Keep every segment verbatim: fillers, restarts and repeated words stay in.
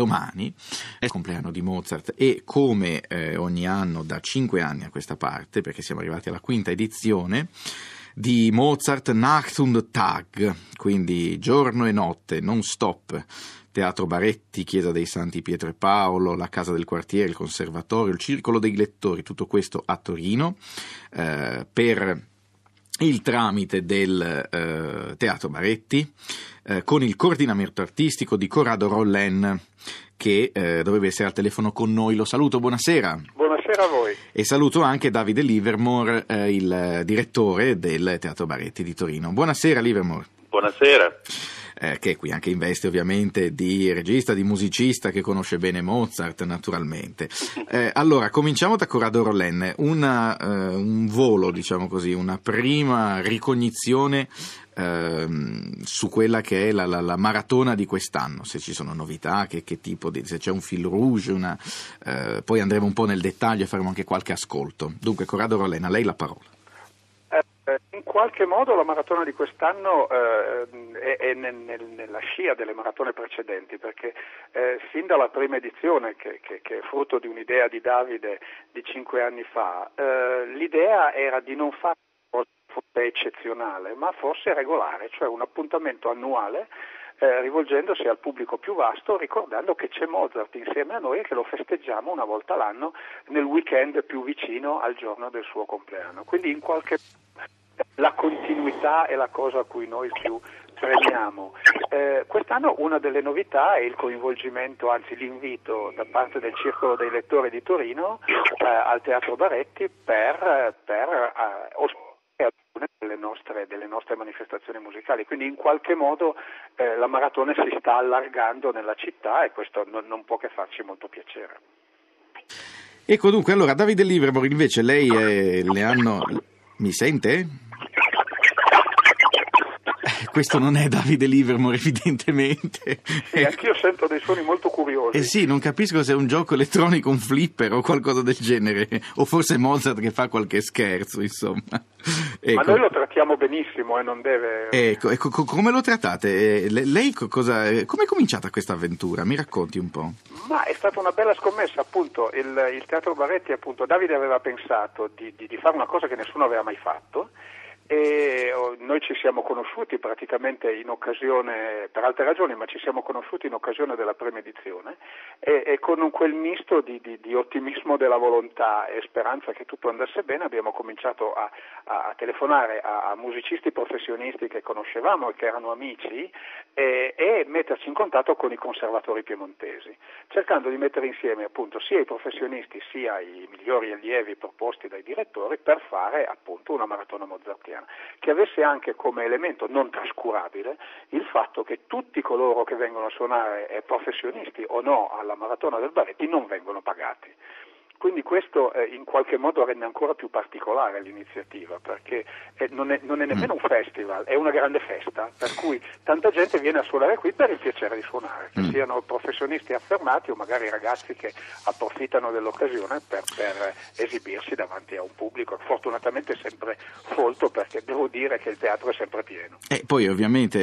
domani è il compleanno di Mozart e come eh, ogni anno da cinque anni a questa parte, perché siamo arrivati alla quinta edizione di Mozart Nacht und Tag, quindi giorno e notte, non stop. Teatro Baretti, Chiesa dei Santi Pietro e Paolo, la Casa del Quartiere, il Conservatorio, il Circolo dei Lettori, tutto questo a Torino, eh, per il tramite del eh, Teatro Baretti, eh, con il coordinamento artistico di Corrado Rollen, che eh, dovrebbe essere al telefono con noi. Lo saluto, buonasera. Buonasera a voi. E saluto anche Davide Livermore, eh, il direttore del Teatro Baretti di Torino. Buonasera Livermore. Buonasera. Eh, che qui anche in veste ovviamente di regista, di musicista, che conosce bene Mozart naturalmente. Eh, allora, cominciamo da Corrado Rollen, una, eh, un volo, diciamo così, una prima ricognizione eh, su quella che è la, la, la maratona di quest'anno, se ci sono novità, che, che tipo di, se c'è un fil rouge, una, eh, poi andremo un po' nel dettaglio e faremo anche qualche ascolto. Dunque, Corrado Rollen, a lei la parola. In qualche modo la maratona di quest'anno eh, è, è nel, nel, nella scia delle maratone precedenti, perché eh, sin dalla prima edizione, che, che, che è frutto di un'idea di Davide di cinque anni fa, eh, l'idea era di non fare una cosa eccezionale, ma forse regolare, cioè un appuntamento annuale eh, rivolgendosi al pubblico più vasto, ricordando che c'è Mozart insieme a noi e che lo festeggiamo una volta l'anno nel weekend più vicino al giorno del suo compleanno. Quindi in qualche la continuità è la cosa a cui noi più premiamo. Eh, quest'anno una delle novità è il coinvolgimento, anzi l'invito da parte del Circolo dei Lettori di Torino eh, al Teatro Baretti per, per eh, ospitare alcune delle nostre, delle nostre manifestazioni musicali. Quindi in qualche modo eh, la maratona si sta allargando nella città e questo non, non può che farci molto piacere. Ecco, dunque, allora Davide Livermore, invece lei eh, le hanno... Mi sente? Questo non è Davide Livermore, evidentemente. Sì, anch'io sento dei suoni molto curiosi. Eh sì, non capisco se è un gioco elettronico, un flipper o qualcosa del genere, o forse Mozart che fa qualche scherzo, insomma. Ecco. Ma noi lo trattiamo benissimo e non deve... Ecco, ecco, come lo trattate? Lei cosa... Come è cominciata questa avventura? Mi racconti un po'. Ma è stata una bella scommessa, appunto. Il, il Teatro Baretti, appunto, Davide aveva pensato di, di, di fare una cosa che nessuno aveva mai fatto, e noi ci siamo conosciuti praticamente in occasione, per altre ragioni, ma ci siamo conosciuti in occasione della prima edizione e, e con quel misto di, di, di ottimismo della volontà e speranza che tutto andasse bene abbiamo cominciato a, a telefonare a, a musicisti professionisti che conoscevamo e che erano amici e, e metterci in contatto con i conservatori piemontesi, cercando di mettere insieme appunto sia i professionisti sia i migliori allievi proposti dai direttori per fare appunto una maratona mozartiana che avesse anche come elemento non trascurabile il fatto che tutti coloro che vengono a suonare, eh, professionisti o no, alla maratona del Baretti non vengono pagati. Quindi questo eh, in qualche modo rende ancora più particolare l'iniziativa, perché eh, non, è, non è nemmeno un festival, è una grande festa, per cui tanta gente viene a suonare qui per il piacere di suonare, che siano professionisti affermati o magari ragazzi che approfittano dell'occasione per, per esibirsi davanti a un pubblico fortunatamente sempre folto, perché devo dire che il teatro è sempre pieno. E poi ovviamente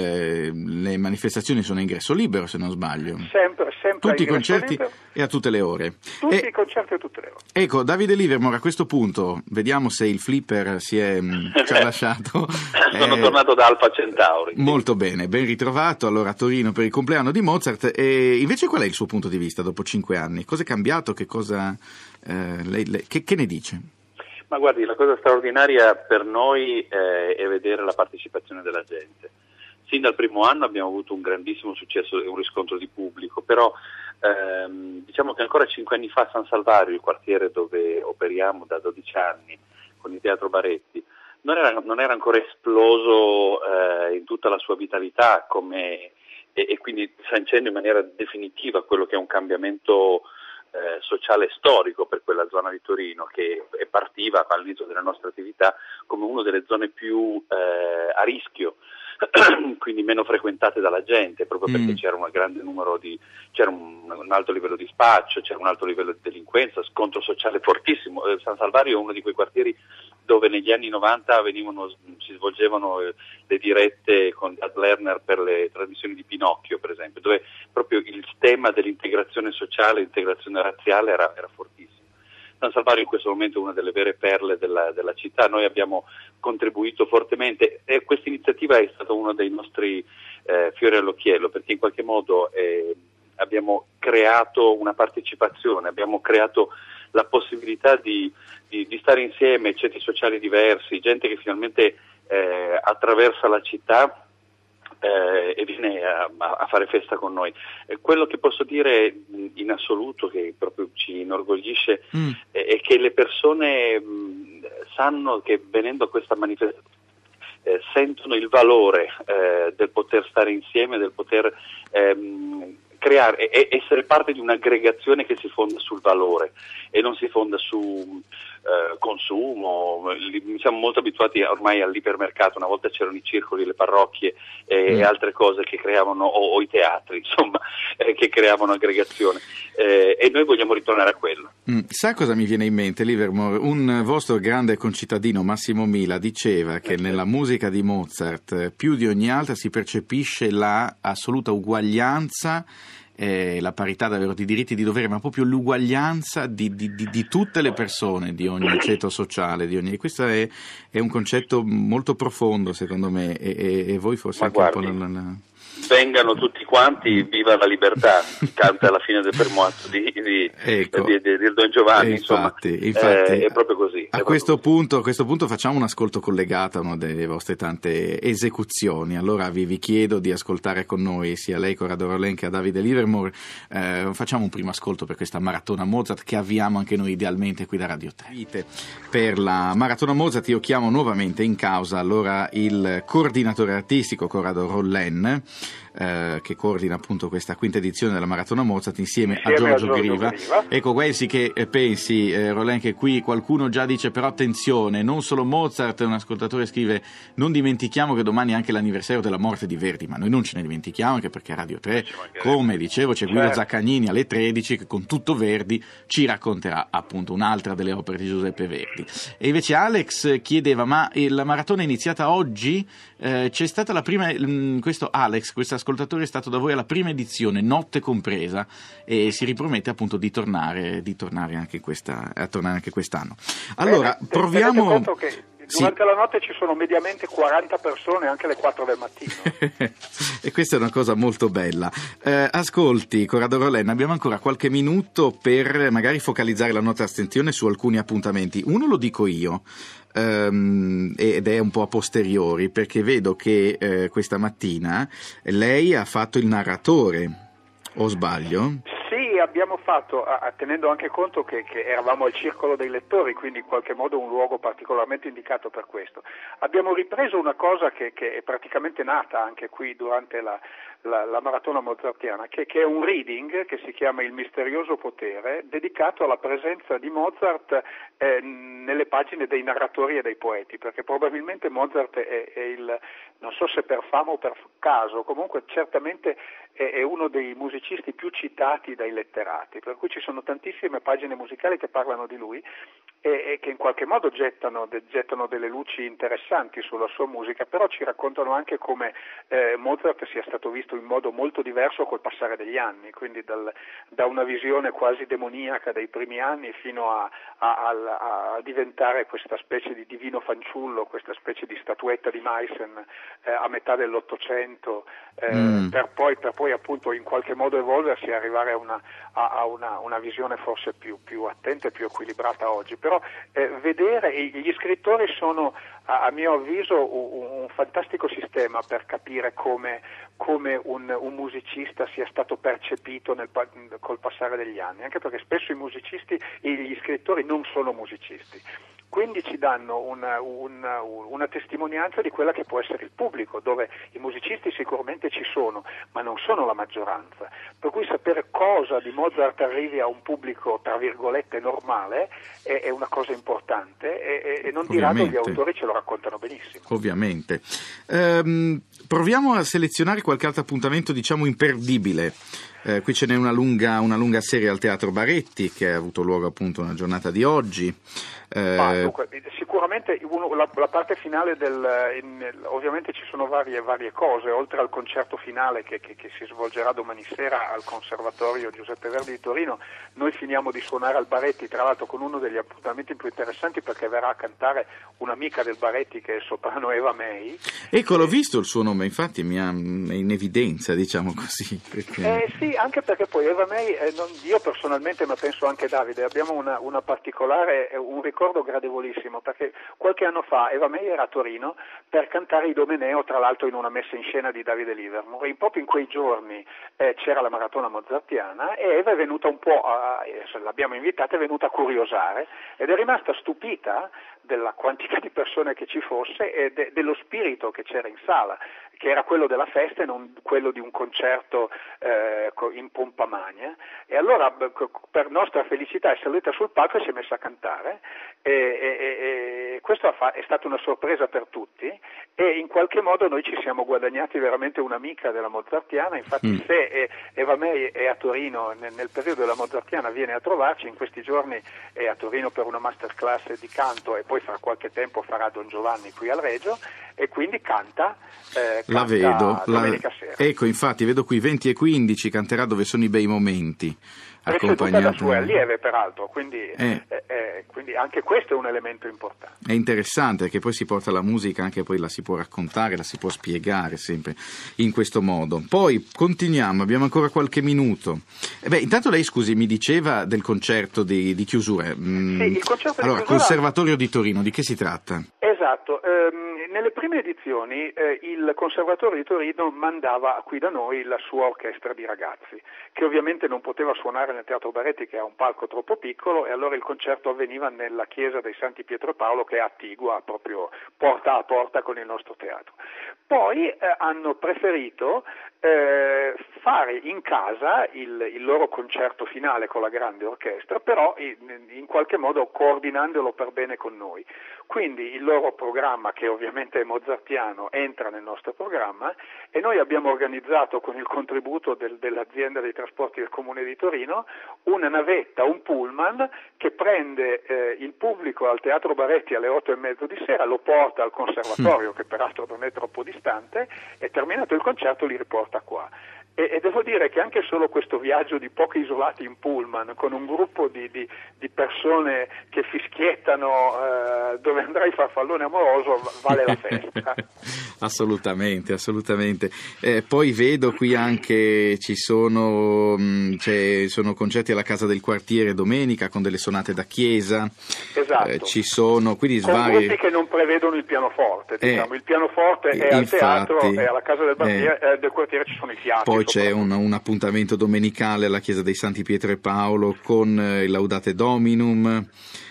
il, le manifestazioni sono a ingresso libero, se non sbaglio. Sempre, sempre tutti i concerti libero. E a tutte le ore. Tutti e... i concerti a tutte le ore. Ecco, Davide Livermore, a questo punto vediamo se il flipper si è ci ha lasciato. Sono eh, tornato da Alfa Centauri. Molto bene, ben ritrovato allora a Torino per il compleanno di Mozart. E invece qual è il suo punto di vista dopo cinque anni? Cosa è cambiato? Che cosa eh, lei, lei, che, che ne dice? Ma guardi, la cosa straordinaria per noi eh, è vedere la partecipazione della gente. Sin dal primo anno abbiamo avuto un grandissimo successo e un riscontro di pubblico, però ehm, diciamo che ancora cinque anni fa a San Salvario, il quartiere dove operiamo da dodici anni con il Teatro Baretti, non era, non era ancora esploso eh, in tutta la sua vitalità come, e, e quindi sancendo in maniera definitiva quello che è un cambiamento eh, sociale e storico per quella zona di Torino, che partiva all'inizio della nostra attività come una delle zone più eh, a rischio quindi meno frequentate dalla gente, proprio perché mm. c'era un grande numero di, c'era un, un alto livello di spaccio, c'era un alto livello di delinquenza, scontro sociale fortissimo. San Salvario è uno di quei quartieri dove negli anni novanta venivano, si svolgevano le dirette con Gad Lerner per le trasmissioni di Pinocchio, per esempio, dove proprio il tema dell'integrazione sociale, l'integrazione razziale era, era fortissimo. San Salvario in questo momento è una delle vere perle della, della città, noi abbiamo contribuito fortemente e questa iniziativa è stato uno dei nostri eh, fiori all'occhiello, perché in qualche modo eh, abbiamo creato una partecipazione, abbiamo creato la possibilità di, di, di stare insieme, ceti sociali diversi, gente che finalmente eh, attraversa la città Eh, e viene a, a fare festa con noi. Eh, quello che posso dire in assoluto, che proprio ci inorgoglisce, mm. è, è che le persone mh, sanno che venendo a questa manifestazione eh, sentono il valore eh, del poter stare insieme, del poter ehm, creare e essere parte di un'aggregazione che si fonda sul valore e non si fonda su eh, consumo. Siamo molto abituati ormai all'ipermercato, una volta c'erano i circoli, le parrocchie eh, mm. e altre cose che creavano, o, o i teatri, insomma, eh, che creavano aggregazione eh, e noi vogliamo ritornare a quello. Mm. Sa cosa mi viene in mente, Livermore? Un vostro grande concittadino, Massimo Mila, diceva che nella musica di Mozart più di ogni altra si percepisce la assoluta uguaglianza, eh, la parità davvero di diritti e di doveri, ma proprio l'uguaglianza di, di, di, di tutte le persone, di ogni ceto sociale, di ogni... E questo è, è un concetto molto profondo, secondo me, e, e, e voi forse ma anche guardi, un po' la... la... Vengano tutti quanti, viva la libertà, canta alla fine del primo atto di, di, ecco. di, di, di Don Giovanni, e infatti, insomma, infatti, eh, è proprio così. A questo, punto, a questo punto facciamo un ascolto collegato a una delle vostre tante esecuzioni, allora vi, vi chiedo di ascoltare con noi sia lei, Corrado Rollin, che a Davide Livermore. Eh, facciamo un primo ascolto per questa maratona Mozart che avviamo anche noi idealmente qui da Radio tre. Per la maratona Mozart io chiamo nuovamente in causa allora il coordinatore artistico Corrado Rollin, Eh, che coordina appunto questa quinta edizione della Maratona Mozart insieme, insieme a Giorgio, a Giorgio Griva. Griva. Ecco, Guelsi, che eh, pensi, eh, Rollin, che qui qualcuno già dice però attenzione, non solo Mozart, un ascoltatore scrive non dimentichiamo che domani è anche l'anniversario della morte di Verdi, ma noi non ce ne dimentichiamo, anche perché a Radio tre, come dicevo, c'è Guido certo. Zaccagnini alle tredici che con tutto Verdi ci racconterà appunto un'altra delle opere di Giuseppe Verdi. E invece Alex chiedeva, ma la maratona è iniziata oggi? Eh, c'è stata la prima, mh, questo Alex, questo ascoltatore è stato da voi alla prima edizione, notte compresa, e si ripromette appunto di tornare, di tornare anche questa, a tornare anche quest'anno. Allora, Bene, proviamo. Conto che durante sì. la notte ci sono mediamente quaranta persone anche alle quattro del mattino. E questa è una cosa molto bella. Eh, ascolti, Corrado Rollin, abbiamo ancora qualche minuto per magari focalizzare la nostra attenzione su alcuni appuntamenti. Uno lo dico io. Um, ed è un po' a posteriori, perché vedo che eh, questa mattina lei ha fatto il narratore, o sbaglio? Sì, abbiamo fatto, a, tenendo anche conto che, che eravamo al circolo dei lettori, quindi in qualche modo un luogo particolarmente indicato per questo. Abbiamo ripreso una cosa che, che è praticamente nata anche qui durante la La, la maratona mozartiana, che, che è un reading che si chiama Il misterioso potere, dedicato alla presenza di Mozart eh, nelle pagine dei narratori e dei poeti, perché probabilmente Mozart è, è il, non so se per fama o per caso, comunque certamente è, è uno dei musicisti più citati dai letterati, per cui ci sono tantissime pagine musicali che parlano di lui e, e che in qualche modo gettano, de, gettano delle luci interessanti sulla sua musica, però ci raccontano anche come eh, Mozart sia stato visto in modo molto diverso col passare degli anni, quindi dal, da una visione quasi demoniaca dei primi anni fino a, a, a, a diventare questa specie di divino fanciullo, questa specie di statuetta di Meissen eh, a metà dell'Ottocento, eh, mm. per, poi, per poi appunto in qualche modo evolversi e arrivare a una, a, a una, una visione forse più, più attenta e più equilibrata oggi. Però eh, vedere, gli scrittori sono a, a mio avviso un, un fantastico sistema per capire come, come un, un musicista sia stato percepito nel, col passare degli anni, anche perché spesso i musicisti e gli scrittori non sono musicisti, quindi ci danno una, una, una testimonianza di quella che può essere il pubblico, dove i musicisti sicuramente ci sono, ma non sono la maggioranza, per cui sapere cosa di Mozart arrivi a un pubblico tra virgolette normale è, è una cosa importante e, e non di rado gli autori ce lo raccontano benissimo. Ovviamente. Ehm, proviamo a selezionare qualche altro appuntamento, diciamo, imperdibile. Eh, qui ce n'è una lunga, una lunga serie al Teatro Baretti che ha avuto luogo appunto una giornata di oggi. Eh, ah, dunque, sicuramente uno, la, la parte finale del in, ovviamente ci sono varie, varie cose, oltre al concerto finale che, che, che si svolgerà domani sera al Conservatorio Giuseppe Verdi di Torino. Noi finiamo di suonare al Baretti, tra l'altro con uno degli appuntamenti più interessanti, perché verrà a cantare un'amica del Baretti che è il soprano Eva May. Ecco, l'ho visto il suo nome, infatti mi ha, è in evidenza, diciamo così. Perché... Eh, sì, anche perché poi Eva May, eh, non, io personalmente, ma penso anche Davide, abbiamo una, una particolare, un ricordo gradevolissimo, perché qualche anno fa Eva May era a Torino per cantare Idomeneo, tra l'altro in una messa in scena di Davide Livermore, e proprio in quei giorni eh, c'era la maratona mozartiana e Eva è venuta un po', a, l'abbiamo invitata, è venuta a curiosare ed è rimasta stupita della quantità di persone che ci fosse e de, dello spirito che c'era in sala, che era quello della festa e non quello di un concerto eh, in pompa magna. E allora, per nostra felicità, è salita sul palco e si è messa a cantare e, e, e questo è stata una sorpresa per tutti e in qualche modo noi ci siamo guadagnati veramente un'amica della mozartiana. Infatti mm. se Eva May è a Torino nel, nel periodo della mozartiana, viene a trovarci, in questi giorni è a Torino per una masterclass di canto e poi fra qualche tempo farà Don Giovanni qui al Regio e quindi canta, eh, canta la vedo, domenica la... sera. Ecco, infatti vedo qui venti e quindici, canterà Dove sono i bei momenti, accompagnato da sue allieve peraltro, quindi, eh. Eh, eh, quindi anche questo è un elemento importante. È interessante perché poi si porta la musica, anche poi la si può raccontare, la si può spiegare sempre in questo modo. Poi continuiamo, abbiamo ancora qualche minuto. Eh beh, intanto lei, scusi, mi diceva del concerto di, di chiusura. Mm, sì, il concerto allora, di chiusura... Conservatorio di Torino, di che si tratta? Esatto, ehm, nelle prime edizioni eh, il Conservatorio di Torino mandava qui da noi la sua orchestra di ragazzi, che ovviamente non poteva suonare nel Teatro Baretti, che ha un palco troppo piccolo, e allora il concerto avveniva nella chiesa dei Santi Pietro e Paolo, che è attigua, proprio porta a porta con il nostro teatro. Poi eh, hanno preferito eh, fare in casa il, il loro concerto finale con la grande orchestra, però in, in qualche modo coordinandolo per bene con noi. Quindi il loro programma, che ovviamente è mozartiano, entra nel nostro programma e noi abbiamo organizzato con il contributo del, dell'azienda dei trasporti del Comune di Torino una navetta, un pullman che prende eh, il pubblico al Teatro Baretti alle otto e mezzo di sera, lo porta al Conservatorio, che peraltro non è troppo distante, e terminato il concerto li riporta qua. E, e devo dire che anche solo questo viaggio di pochi isolati in pullman con un gruppo di, di, di persone che fischiettano eh, dove andrà il farfallone amoroso vale la festa. Assolutamente, assolutamente. Eh, poi vedo qui anche ci sono, mh, cioè, sono concerti alla Casa del Quartiere domenica con delle sonate da chiesa. Esatto. Eh, ci sono quindi con svari... gruppi che non prevedono il pianoforte, diciamo. Eh, il pianoforte è al infatti, teatro e alla Casa del, quartiere, eh, eh, del quartiere ci sono i fiati. Poi c'è un, un appuntamento domenicale alla Chiesa dei Santi Pietro e Paolo con eh, il Laudate Dominum,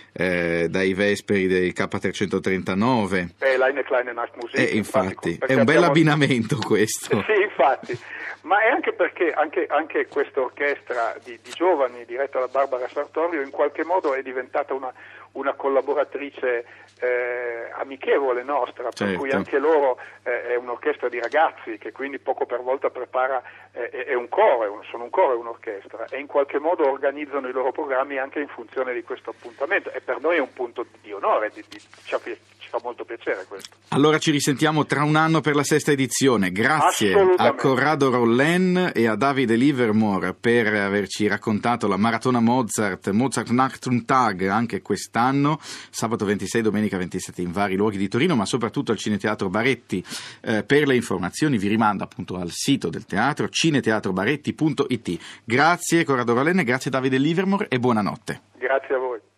eh, dai Vesperi del K trecentotrentanove. E l'Eine Kleine Nachtmusik. Eh, infatti, infatti, è un bel abbiamo... abbinamento questo. Sì, infatti. Ma è anche perché anche, anche questa orchestra di, di giovani diretta da Barbara Sartorio in qualche modo è diventata una, una collaboratrice eh, amichevole nostra, per certo. cui anche loro eh, è un'orchestra di ragazzi che quindi poco per volta prepara, eh, è un coro, sono un coro e un'orchestra, e in qualche modo organizzano i loro programmi anche in funzione di questo appuntamento, e per noi è un punto di onore, di, di, ci, ci fa molto piacere questo. Allora ci risentiamo tra un anno per la sesta edizione. Grazie a Corrado Rollen e a Davide Livermore per averci raccontato la Maratona Mozart, Mozart Nachttag anche quest'anno, sabato ventisei, domenica ventisette in vari luoghi di Torino, ma soprattutto al Cineteatro Baretti. Eh, per le informazioni vi rimando appunto al sito del teatro cineteatrobaretti punto it. Grazie Corrado Rollen, grazie Davide Livermore e buonanotte. Grazie a voi.